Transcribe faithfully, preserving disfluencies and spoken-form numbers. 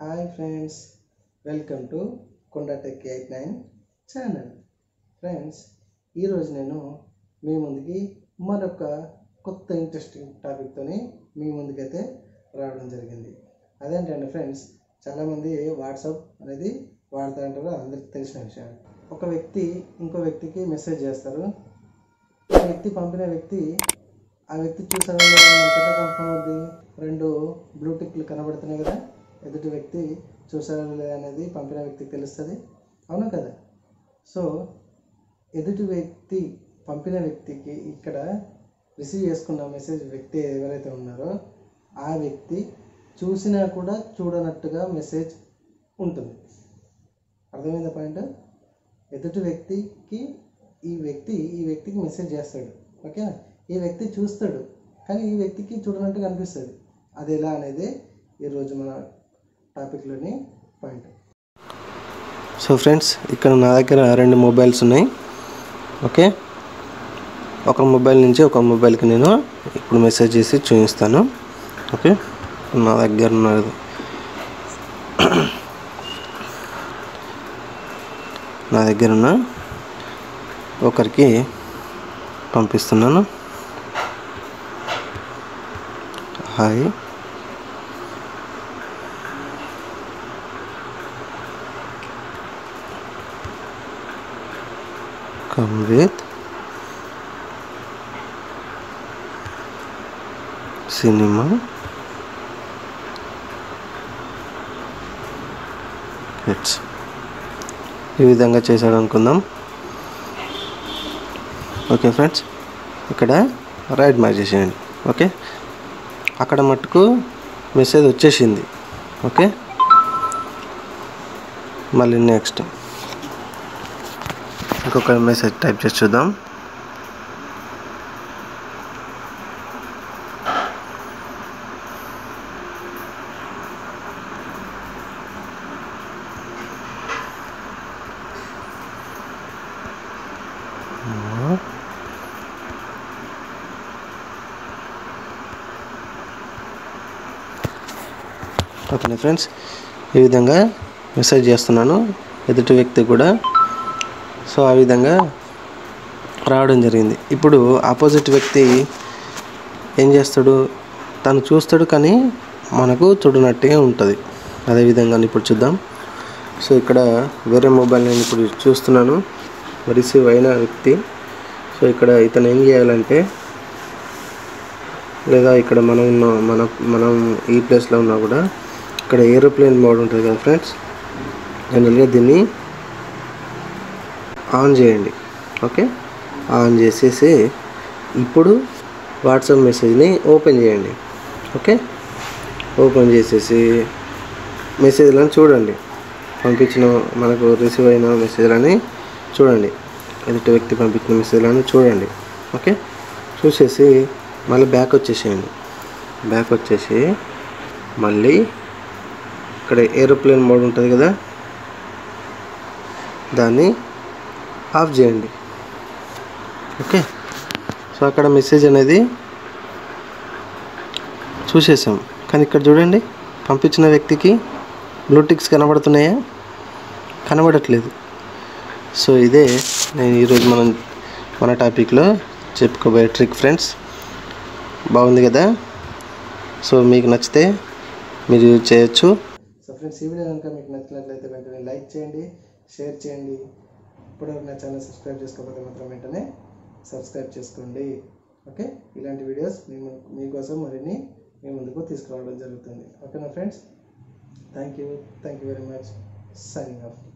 Hi friends, welcome to Konda tech eight nine channel. Friends, ఈరోజు నేను మీ ముందుకి మరొక కొత్త ఇంట్రెస్టింగ్ టాపిక్తోని మీ ముందుకైతే రావడం జరిగింది. అదేంటంటే ఫ్రెండ్స్, చాలామంది వాట్సాప్ అనేది వాడుతూ ఉంటారు, అందరికీ తెలిసిన విషయం. ఒక వ్యక్తి ఇంకో వ్యక్తికి మెసేజ్ చేస్తారు. ఆ వ్యక్తి పంపిన వ్యక్తి ఆ వ్యక్తి చూసారో లేదో మనకి ఎట్లా కన్ఫర్మ్ అవుద్ది? రెండు బ్లూటిక్లు కనబడుతున్నాయి కదా, ఎదుటి వ్యక్తి చూసారో లేదా అనేది పంపిన వ్యక్తికి తెలుస్తుంది, అవునా కదా? సో ఎదుటి వ్యక్తి పంపిన వ్యక్తికి ఇక్కడ రిసీవ్ చేసుకున్న మెసేజ్ వ్యక్తి ఎవరైతే ఉన్నారో ఆ వ్యక్తి చూసినా కూడా చూడనట్టుగా మెసేజ్ ఉంటుంది. అర్థమైందా పాయింట్? ఎదుటి వ్యక్తికి ఈ వ్యక్తి ఈ వ్యక్తికి మెసేజ్ చేస్తాడు, ఓకేనా? ఈ వ్యక్తి చూస్తాడు కానీ ఈ వ్యక్తికి చూడనట్టుగా అనిపిస్తుంది. అది ఎలా అనేది ఈరోజు మన టాపిక్లోని పాయింట్. సో ఫ్రెండ్స్, ఇక్కడ నా దగ్గర రెండు మొబైల్స్ ఉన్నాయి. ఓకే, ఒక మొబైల్ నుంచి ఒక మొబైల్కి నేను ఇప్పుడు మెసేజ్ చేసి చూపిస్తాను. ఓకే, నా దగ్గర ఉన్నది నా దగ్గర ఉన్న ఒకరికి పంపిస్తున్నాను. Hi, come with cinema kids. ఈ విధంగా చేశాడు అనుకుందాం. ఓకే ఫ్రెండ్స్, ఇక్కడ రైట్ మార్క్ చేసేయండి. ఓకే, అక్కడ మట్టుకు మెసేజ్ వచ్చేసింది. ఓకే, మళ్ళీ నెక్స్ట్ ఇంకొక మెసేజ్ టైప్ చేసి చూద్దాం. ఓకే ఫ్రెండ్స్, ఈ విధంగా మెసేజ్ చేస్తున్నాను ఎదుటి వ్యక్తి కూడా. సో ఆ విధంగా రావడం జరిగింది. ఇప్పుడు ఆపోజిట్ వ్యక్తి ఏం చేస్తాడు? తను చూస్తాడు కానీ మనకు చూడనట్టుగా ఉంటుంది. అదేవిధంగా ఇప్పుడు చూద్దాం. సో ఇక్కడ వేరే మొబైల్ నేను ఇప్పుడు చూస్తున్నాను, రిసీవ్ అయిన వ్యక్తి. సో ఇక్కడ ఇతను ఏం చేయాలంటే, లేదా ఇక్కడ మనం ఉన్న మన మనం ఈ ప్లేస్లో ఉన్నా కూడా ఇక్కడ ఏరోప్లేన్ మోడ్ ఉంటుంది కదా ఫ్రెండ్స్, జనరల్గా దీన్ని ఆన్ చేయండి. ఓకే, ఆన్ చేసేసి ఇప్పుడు వాట్సాప్ మెసేజ్ని ఓపెన్ చేయండి. ఓకే, ఓపెన్ చేసేసి మెసేజ్లను చూడండి. పంపించిన మనకు రిసీవ్ అయిన మెసేజ్లని చూడండి, ఎదుటి వ్యక్తి పంపించిన మెసేజ్లను చూడండి. ఓకే, చూసేసి మళ్ళీ బ్యాక్ వచ్చేసేయండి. బ్యాక్ వచ్చేసి మళ్ళీ ఇక్కడ ఏరోప్లేన్ మోడ్ ఉంటుంది కదా, దాన్ని ఆఫ్ చేయండి. ఓకే, సో అక్కడ మెసేజ్ అనేది చూసేసాం కానీ ఇక్కడ చూడండి, పంపించిన వ్యక్తికి బ్లూటిక్స్ కనబడుతున్నాయా? కనబడట్లేదు. సో ఇదే నేను ఈరోజు మనం మన టాపిక్లో చెప్పుకోబోయే ట్రిక్ ఫ్రెండ్స్. బాగుంది కదా? సో మీకు నచ్చితే మీరు యూజ్ చేయొచ్చు. సో ఫ్రెండ్స్, ఈ వీడియో కనుక మీకు నచ్చినట్లయితే వెంటనే లైక్ చేయండి, షేర్ చేయండి. ఇప్పటివరకు నా ఛానల్ సబ్స్క్రైబ్ చేసుకోకపోతే మాత్రం వెంటనే సబ్స్క్రైబ్ చేసుకోండి. ఓకే, ఇలాంటి వీడియోస్ మేము మీకోసం మరిన్ని మీ ముందుకు తీసుకురావడం జరుగుతుంది. ఓకేనా friends? Thank you thank you very much. Signing of.